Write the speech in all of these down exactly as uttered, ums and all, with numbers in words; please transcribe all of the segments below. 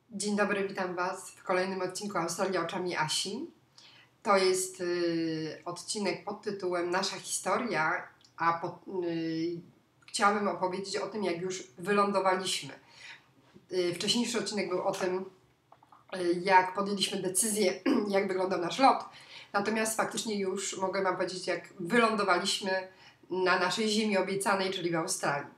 Dzień dobry, witam Was w kolejnym odcinku Australia oczami Asi. To jest y, odcinek pod tytułem Nasza historia, a pod, y, chciałabym opowiedzieć o tym, jak już wylądowaliśmy. Y, wcześniejszy odcinek był o tym, y, jak podjęliśmy decyzję, jak wyglądał nasz lot. Natomiast faktycznie już mogę Wam powiedzieć, jak wylądowaliśmy na naszej ziemi obiecanej, czyli w Australii.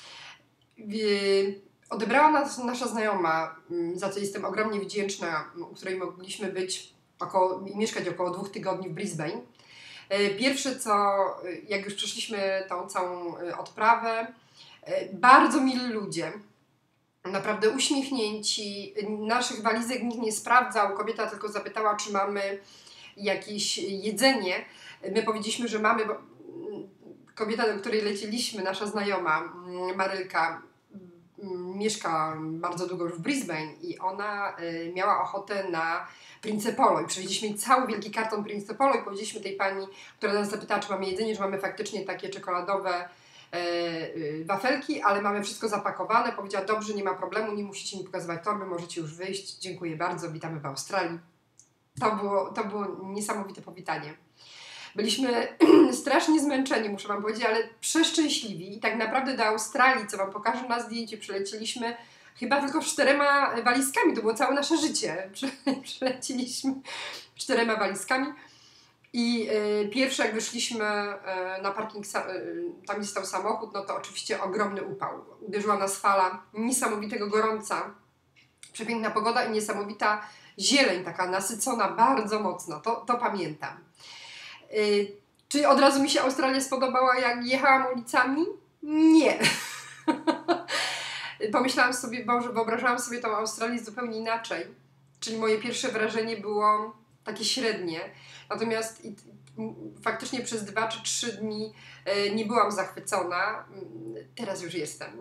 Y, Odebrała nas nasza znajoma, za co jestem ogromnie wdzięczna, u której mogliśmy być około, mieszkać około dwóch tygodni w Brisbane. Pierwsze co, jak już przeszliśmy tą całą odprawę, bardzo mili ludzie, naprawdę uśmiechnięci, naszych walizek nikt nie sprawdzał, kobieta tylko zapytała, czy mamy jakieś jedzenie. My powiedzieliśmy, że mamy, bo kobieta, do której leciliśmy, nasza znajoma, Marylka, mieszka bardzo długo już w Brisbane i ona y, miała ochotę na Prince Polo i przywieźliśmy cały wielki karton Prince Polo i powiedzieliśmy tej pani, która nas zapytała, czy mamy jedzenie, że mamy faktycznie takie czekoladowe y, y, wafelki, ale mamy wszystko zapakowane. Powiedziała, dobrze, nie ma problemu, nie musicie mi pokazywać torby, możecie już wyjść, dziękuję bardzo, witamy w Australii. To było, to było niesamowite powitanie. Byliśmy strasznie zmęczeni, muszę Wam powiedzieć, ale przeszczęśliwi i tak naprawdę do Australii, co Wam pokażę na zdjęciu, przylecieliśmy chyba tylko czterema walizkami, to było całe nasze życie. Przyleciliśmy czterema walizkami i y, pierwsze jak wyszliśmy y, na parking, y, tam gdzie stał samochód, no to oczywiście ogromny upał. Uderzyła nas fala niesamowitego gorąca, przepiękna pogoda i niesamowita zieleń, taka nasycona bardzo mocno, to, to pamiętam. Yy, czy od razu mi się Australia spodobała, jak jechałam ulicami? Nie. Pomyślałam sobie, Boże, wyobrażałam sobie tą Australię zupełnie inaczej. Czyli moje pierwsze wrażenie było takie średnie. Natomiast i, faktycznie przez dwa czy trzy dni yy, nie byłam zachwycona. Teraz już jestem.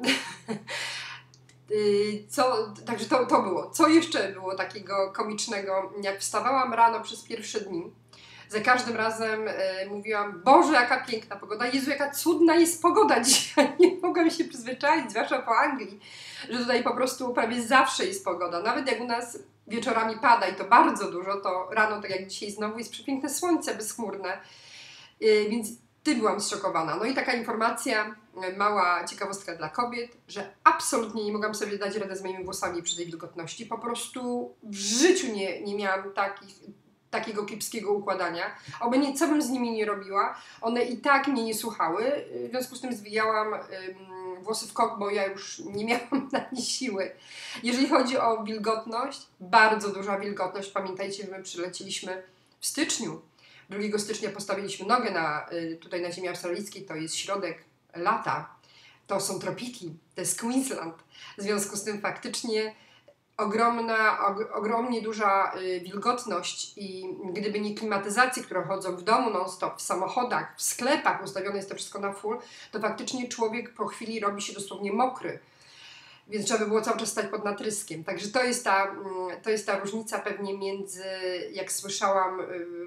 Yy, co, także to, to było. Co jeszcze było takiego komicznego? Jak wstawałam rano przez pierwsze dni, za każdym razem e, mówiłam, Boże, jaka piękna pogoda, Jezu, jaka cudna jest pogoda dzisiaj. Nie mogłam się przyzwyczaić, zwłaszcza po Anglii, że tutaj po prostu prawie zawsze jest pogoda. Nawet jak u nas wieczorami pada i to bardzo dużo, to rano, tak jak dzisiaj znowu, jest przepiękne słońce bezchmurne. E, więc tym byłam zszokowana. No i taka informacja, mała ciekawostka dla kobiet, że absolutnie nie mogłam sobie dać rady z moimi włosami przy tej wilgotności. Po prostu w życiu nie, nie miałam takich... takiego kiepskiego układania. Obojętnie co bym z nimi nie robiła, one i tak mnie nie słuchały. W związku z tym zwijałam ym, włosy w kok, bo ja już nie miałam na nie siły. Jeżeli chodzi o wilgotność, bardzo duża wilgotność. Pamiętajcie, że my przylecieliśmy w styczniu. drugiego stycznia postawiliśmy nogę na, y, tutaj na ziemi australijskiej, to jest środek lata. To są tropiki, to jest Queensland. W związku z tym faktycznie ogromna, og, ogromnie duża y, wilgotność i gdyby nie klimatyzacje, które chodzą w domu non-stop, w samochodach, w sklepach, ustawione jest to wszystko na full, to faktycznie człowiek po chwili robi się dosłownie mokry. Więc trzeba by było cały czas stać pod natryskiem. Także to jest ta, to jest ta różnica pewnie między, jak słyszałam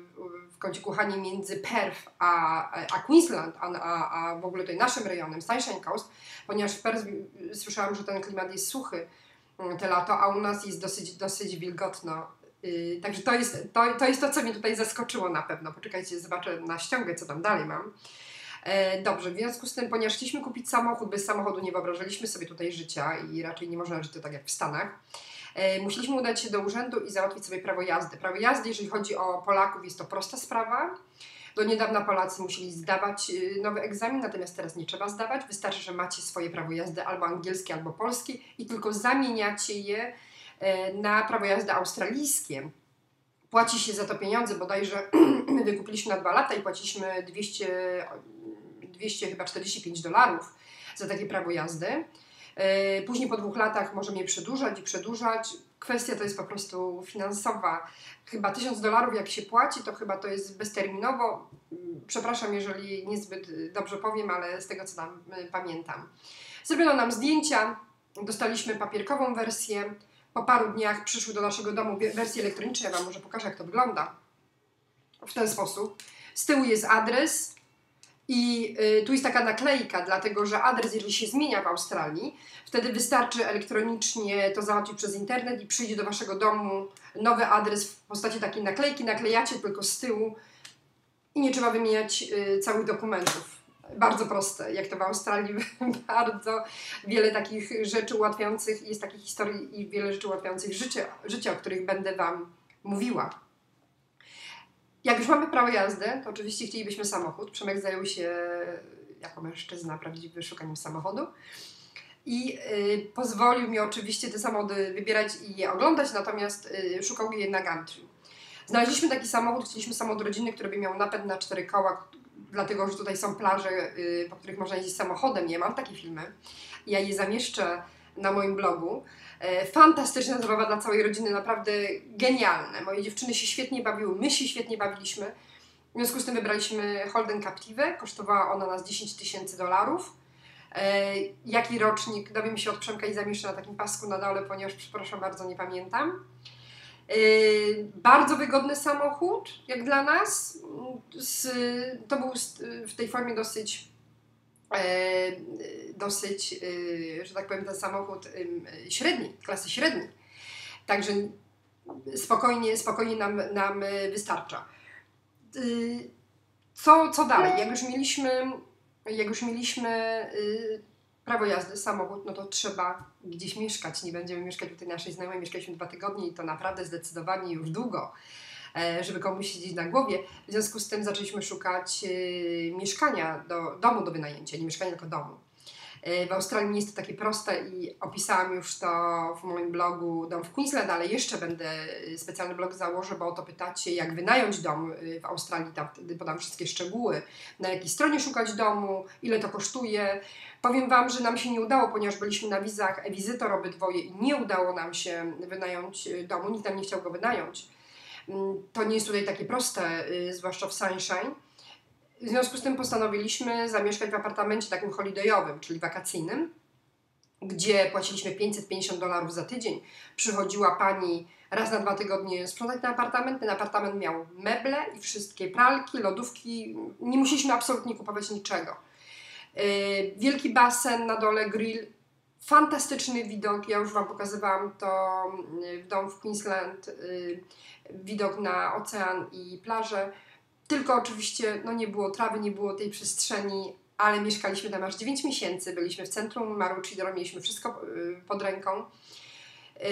w kącie kuchani, między Perth a, a Queensland, a, a, a w ogóle tutaj naszym rejonem, Sunshine Coast, ponieważ w Perth słyszałam, że ten klimat jest suchy te lato, a u nas jest dosyć, dosyć wilgotno. Yy, także to jest, to, to jest to, co mnie tutaj zaskoczyło na pewno. Poczekajcie, zobaczę na ściągę, co tam dalej mam. E, dobrze, w związku z tym, ponieważ chcieliśmy kupić samochód, bez samochodu nie wyobrażaliśmy sobie tutaj życia i raczej nie można żyć to tak jak w Stanach, e, musieliśmy udać się do urzędu i załatwić sobie prawo jazdy. Prawo jazdy, jeżeli chodzi o Polaków, jest to prosta sprawa. Do niedawna Polacy musieli zdawać nowy egzamin, natomiast teraz nie trzeba zdawać. Wystarczy, że macie swoje prawo jazdy albo angielskie, albo polskie i tylko zamieniacie je na prawo jazdy australijskie. Płaci się za to pieniądze, bodajże my wykupiliśmy na dwa lata i płaciliśmy dwieście, dwieście chyba czterdzieści pięć dolarów za takie prawo jazdy. Później po dwóch latach możemy je przedłużać i przedłużać. Kwestia to jest po prostu finansowa. Chyba tysiąc dolarów jak się płaci, to chyba to jest bezterminowo. Przepraszam, jeżeli niezbyt dobrze powiem, ale z tego co tam pamiętam. Zrobiono nam zdjęcia, dostaliśmy papierkową wersję. Po paru dniach przyszły do naszego domu wersje elektroniczne. Ja Wam może pokażę, jak to wygląda. W ten sposób. Z tyłu jest adres. I y, tu jest taka naklejka, dlatego że adres, jeżeli się zmienia w Australii, wtedy wystarczy elektronicznie to załatwić przez internet i przyjdzie do waszego domu nowy adres w postaci takiej naklejki, naklejacie tylko z tyłu i nie trzeba wymieniać y, całych dokumentów. Bardzo proste, jak to w Australii, bardzo wiele takich rzeczy ułatwiających, jest takich historii i wiele rzeczy ułatwiających życie, życie, o których będę wam mówiła. Jak już mamy prawo jazdy, to oczywiście chcielibyśmy samochód. Przemek zajął się jako mężczyzna prawdziwy szukaniem samochodu i y, pozwolił mi oczywiście te samochody wybierać i je oglądać, natomiast y, szukał je na Gumtree. Znaleźliśmy taki samochód, chcieliśmy samochód rodzinny, który by miał napęd na cztery koła, dlatego że tutaj są plaże, y, po których można jeździć samochodem. Ja mam takie filmy, ja je zamieszczę na moim blogu. Fantastyczna zabawa dla całej rodziny, naprawdę genialne. Moje dziewczyny się świetnie bawiły, my się świetnie bawiliśmy. W związku z tym wybraliśmy Holden Captive, kosztowała ona nas dziesięć tysięcy dolarów. E, jaki rocznik, dowiem się od Przemka i zamieszczę na takim pasku na dole, ponieważ przepraszam bardzo, nie pamiętam. E, bardzo wygodny samochód, jak dla nas. Z, to był w tej formie dosyć E, dosyć, e, że tak powiem, ten samochód e, średni, klasy średniej. Także spokojnie, spokojnie nam, nam wystarcza. E, co, co dalej? Jak już mieliśmy, jak już mieliśmy e, prawo jazdy, samochód, no to trzeba gdzieś mieszkać. Nie będziemy mieszkać u tej naszej znajomej. Mieszkaliśmy dwa tygodnie i to naprawdę zdecydowanie już długo, żeby komuś siedzieć na głowie. W związku z tym zaczęliśmy szukać y, mieszkania, do, domu do wynajęcia, nie mieszkania, tylko domu. Y, w Australii nie jest to takie proste i opisałam już to w moim blogu Dom w Queensland, ale jeszcze będę specjalny blog założę, bo o to pytacie, jak wynająć dom w Australii, tam wtedy podam wszystkie szczegóły, na jakiej stronie szukać domu, ile to kosztuje. Powiem wam, że nam się nie udało, ponieważ byliśmy na wizach e-wizytor obydwoje i nie udało nam się wynająć domu, nikt nam nie chciał go wynająć. To nie jest tutaj takie proste, yy, zwłaszcza w Sunshine. W związku z tym postanowiliśmy zamieszkać w apartamencie takim holidayowym, czyli wakacyjnym, gdzie płaciliśmy pięćset pięćdziesiąt dolarów za tydzień. Przychodziła pani raz na dwa tygodnie sprzątać ten apartament. Ten apartament miał meble i wszystkie pralki, lodówki. Nie musieliśmy absolutnie kupować niczego. Yy, wielki basen, na dole grill. Fantastyczny widok, ja już wam pokazywałam to w Dom w Queensland, yy, widok na ocean i plażę, tylko oczywiście no nie było trawy, nie było tej przestrzeni, ale mieszkaliśmy tam aż dziewięć miesięcy, byliśmy w centrum Maroochydore, mieliśmy wszystko yy, pod ręką, yy,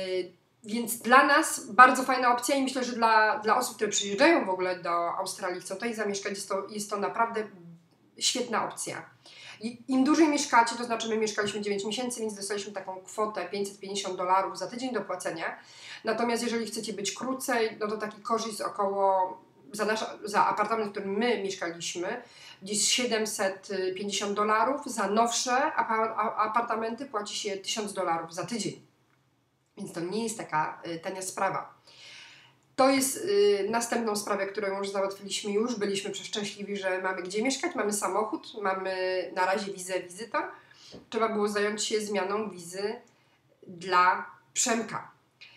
więc dla nas bardzo fajna opcja i myślę, że dla, dla osób, które przyjeżdżają w ogóle do Australii, chcą tutaj zamieszkać, jest to, jest to naprawdę świetna opcja. Im dłużej mieszkacie, to znaczy my mieszkaliśmy dziewięć miesięcy, więc dostaliśmy taką kwotę pięćset pięćdziesiąt dolarów za tydzień do płacenia. Natomiast jeżeli chcecie być krócej, no to taki koszt jest około, za, nasz, za apartament, w którym my mieszkaliśmy, gdzieś siedemset pięćdziesiąt dolarów. Za nowsze apartamenty płaci się tysiąc dolarów za tydzień. Więc to nie jest taka tania sprawa. To jest y, następną sprawę, którą już załatwiliśmy już. Byliśmy przeszczęśliwi, że mamy gdzie mieszkać, mamy samochód, mamy na razie wizę wizytor. Trzeba było zająć się zmianą wizy dla Przemka.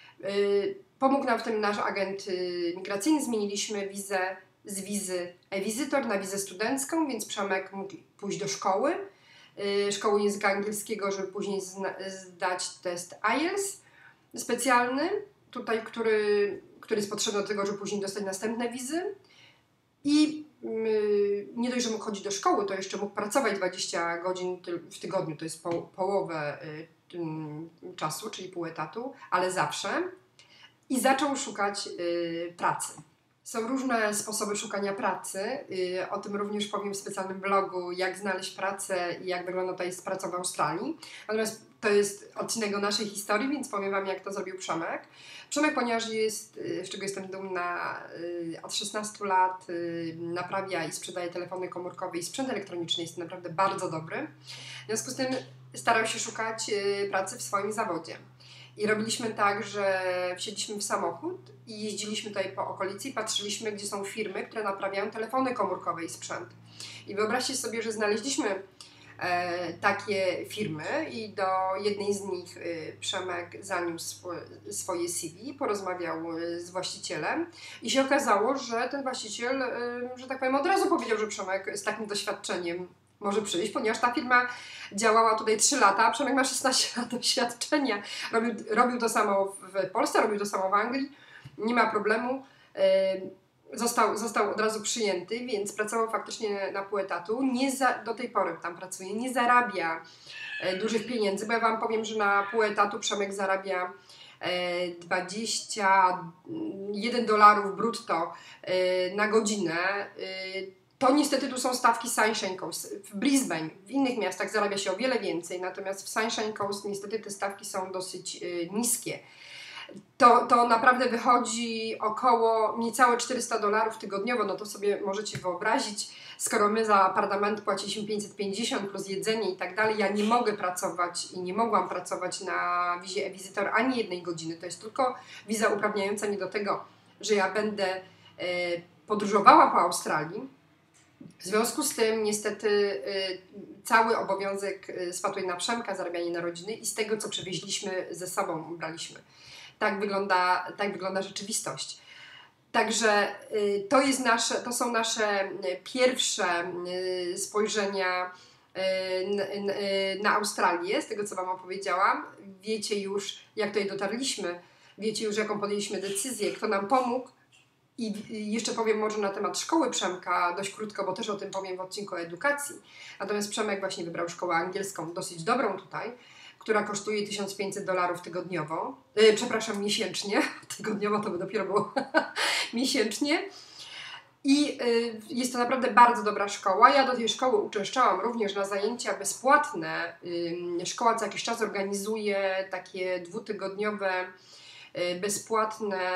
Y, pomógł nam w tym nasz agent y, migracyjny. Zmieniliśmy wizę z wizy e-wizytor na wizę studencką, więc Przemek mógł pójść do szkoły. Y, szkoły języka angielskiego, żeby później zna, zdać test I E L T S specjalny, tutaj, który... który jest potrzebny do tego, żeby później dostać następne wizy. I yy, nie dość, że mógł chodzić do szkoły, to jeszcze mógł pracować dwadzieścia godzin w tygodniu, to jest po, połowę yy, yy, czasu, czyli pół etatu, ale zawsze. I zaczął szukać yy, pracy. Są różne sposoby szukania pracy, yy, o tym również powiem w specjalnym blogu, jak znaleźć pracę i jak wygląda tutaj z pracą w Australii. Natomiast to jest odcinek o naszej historii, więc powiem wam, jak to zrobił Przemek. Przemek, ponieważ jest, z czego jestem dumna, od szesnastu lat naprawia i sprzedaje telefony komórkowe i sprzęt elektroniczny, jest naprawdę bardzo dobry. W związku z tym starał się szukać pracy w swoim zawodzie. I robiliśmy tak, że wsiedliśmy w samochód i jeździliśmy tutaj po okolicy i patrzyliśmy, gdzie są firmy, które naprawiają telefony komórkowe i sprzęt. I wyobraźcie sobie, że znaleźliśmy e, takie firmy i do jednej z nich e, Przemek zaniósł swoje C V, porozmawiał z właścicielem i się okazało, że ten właściciel, e, że tak powiem, od razu powiedział, że Przemek z takim doświadczeniem może przyjść, ponieważ ta firma działała tutaj trzy lata, a Przemek ma szesnaście lat doświadczenia. Robił, robił to samo w Polsce, robił to samo w Anglii, nie ma problemu. Został, został od razu przyjęty, więc pracował faktycznie na pół etatu. Nie za, do tej pory tam pracuje, nie zarabia dużych pieniędzy, bo ja Wam powiem, że na pół etatu Przemek zarabia dwadzieścia jeden dolarów brutto na godzinę. To niestety tu są stawki Sunshine Coast. W Brisbane, w innych miastach zarabia się o wiele więcej, natomiast w Sunshine Coast niestety te stawki są dosyć y, niskie. To, to naprawdę wychodzi około niecałe czterysta dolarów tygodniowo, no to sobie możecie wyobrazić, skoro my za apartament płaciliśmy pięćset pięćdziesiąt plus jedzenie i tak dalej, ja nie mogę pracować i nie mogłam pracować na wizie e-wizytor ani jednej godziny. To jest tylko wiza uprawniająca mnie do tego, że ja będę y, podróżowała po Australii. W związku z tym niestety y, cały obowiązek y, spadł na Przemka, zarabianie na rodziny i z tego, co przywieźliśmy ze sobą, braliśmy. Tak wygląda, tak wygląda rzeczywistość. Także y, to, jest nasze, to są nasze y, pierwsze y, spojrzenia y, n, y, na Australię, z tego, co Wam opowiedziałam. Wiecie już, jak tutaj dotarliśmy, wiecie już, jaką podjęliśmy decyzję, kto nam pomógł. I jeszcze powiem może na temat szkoły Przemka dość krótko, bo też o tym powiem w odcinku o edukacji. Natomiast Przemek właśnie wybrał szkołę angielską, dosyć dobrą tutaj, która kosztuje tysiąc pięćset dolarów tygodniowo. Yy, przepraszam, miesięcznie. Tygodniowo to by dopiero było miesięcznie. I yy, jest to naprawdę bardzo dobra szkoła. Ja do tej szkoły uczęszczałam również na zajęcia bezpłatne. Yy, szkoła co jakiś czas organizuje takie dwutygodniowe bezpłatne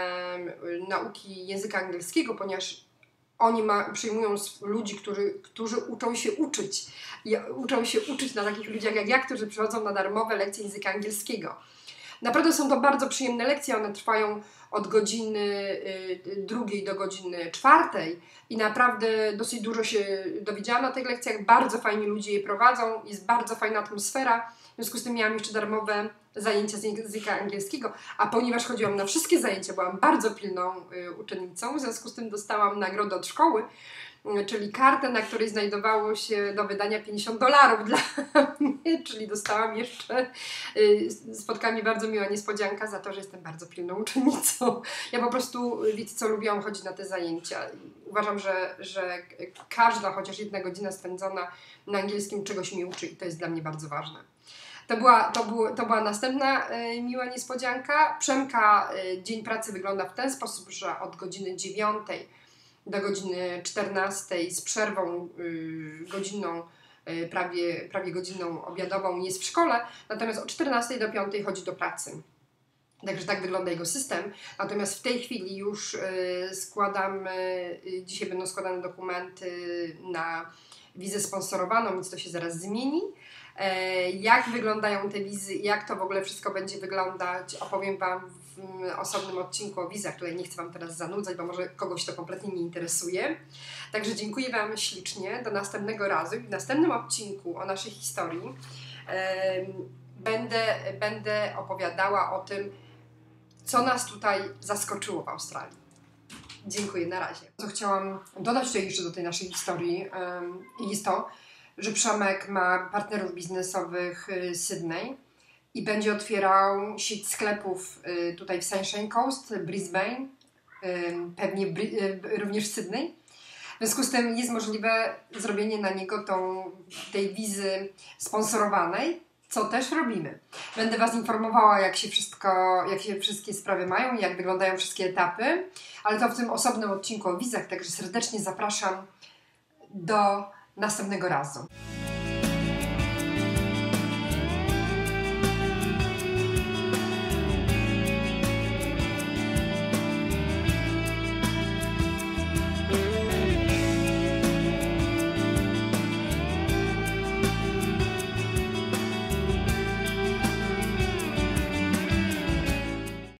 nauki języka angielskiego, ponieważ oni ma, przyjmują ludzi, którzy, którzy uczą się uczyć. I uczą się uczyć na takich ludziach jak ja, którzy przychodzą na darmowe lekcje języka angielskiego. Naprawdę są to bardzo przyjemne lekcje, one trwają od godziny y, drugiej do godziny czwartej i naprawdę dosyć dużo się dowiedziałam na tych lekcjach, bardzo fajni ludzie je prowadzą, jest bardzo fajna atmosfera, w związku z tym miałam jeszcze darmowe zajęcia z języka angielskiego, a ponieważ chodziłam na wszystkie zajęcia, byłam bardzo pilną y, uczennicą, w związku z tym dostałam nagrodę od szkoły, y, czyli kartę, na której znajdowało się do wydania pięćdziesiąt dolarów dla mnie, czyli dostałam jeszcze, y, spotkała mnie bardzo miła niespodzianka za to, że jestem bardzo pilną uczennicą. Ja po prostu, wiecie co, lubiłam chodzić na te zajęcia. Uważam, że, że każda chociaż jedna godzina spędzona na angielskim czegoś mi uczy i to jest dla mnie bardzo ważne. To była, to, było, to była następna y, miła niespodzianka. Przemka y, dzień pracy wygląda w ten sposób, że od godziny dziewiątej do godziny czternastej z przerwą y, godzinną, y, prawie, prawie godziną obiadową jest w szkole, natomiast od czternastej do piątej chodzi do pracy. Także tak wygląda jego system. Natomiast w tej chwili już y, składam, y, dzisiaj będą składane dokumenty na wizę sponsorowaną, więc to się zaraz zmieni. Jak wyglądają te wizy, jak to w ogóle wszystko będzie wyglądać, opowiem Wam w osobnym odcinku o wizach, tutaj nie chcę Wam teraz zanudzać, bo może kogoś to kompletnie nie interesuje. Także dziękuję Wam ślicznie, do następnego razu i w następnym odcinku o naszej historii e, będę, będę opowiadała o tym, co nas tutaj zaskoczyło w Australii. Dziękuję, na razie. Co chciałam dodać tutaj jeszcze do tej naszej historii e, jest to, że Przemek ma partnerów biznesowych z Sydney i będzie otwierał sieć sklepów tutaj w Sunshine Coast, Brisbane, pewnie również w Sydney. W związku z tym jest możliwe zrobienie na niego tą, tej wizy sponsorowanej, co też robimy. Będę Was informowała, jak się wszystko, jak się wszystkie sprawy mają, jak wyglądają wszystkie etapy, ale to w tym osobnym odcinku o wizach, także serdecznie zapraszam do następnego razu.